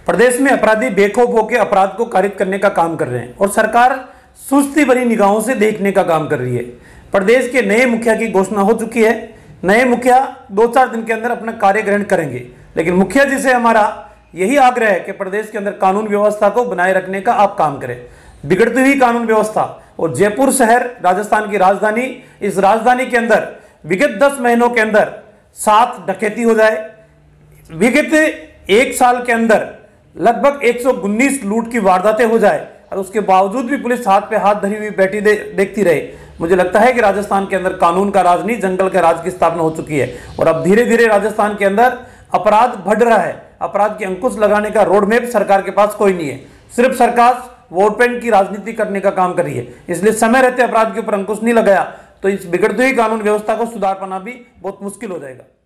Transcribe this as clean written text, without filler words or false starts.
प्रदेश में अपराधी बेखौफ होकर अपराध को कारित करने का काम कर रहे हैं और सरकार सुस्ती भरी निगाहों से देखने का काम कर रही है। प्रदेश के नए मुखिया की घोषणा हो चुकी है। नए मुखिया 2-4 दिन के अंदर अपना कार्य ग्रहण करेंगे, लेकिन मुखिया जी से हमारा यही आग्रह है कि प्रदेश के अंदर कानून व्यवस्था को बनाए रखने का आप काम करें। बिगड़ती हुई कानून व्यवस्था और जयपुर शहर राजस्थान की राजधानी, इस राजधानी के अंदर विगत 10 महीनों के अंदर 7 डकैती हो जाए, विगत 1 साल के अंदर लगभग 119 लूट की वारदातें हो जाए और उसके बावजूद भी पुलिस हाथ पे हाथ धरी हुई बैठी देखती रहे। मुझे लगता है कि राजस्थान के अंदर कानून का राज नहीं, जंगल के राज की स्थापना हो चुकी है और अब धीरे धीरे राजस्थान के अंदर अपराध बढ़ रहा है। अपराध की अंकुश लगाने का रोड मैप सरकार के पास कोई नहीं है। सिर्फ सरकार वोट बैंक की राजनीति करने का काम कर रही है। इसलिए समय रहते अपराध के ऊपर अंकुश नहीं लगाया तो इस बिगड़ती हुई कानून व्यवस्था को सुधार पाना भी बहुत मुश्किल हो जाएगा।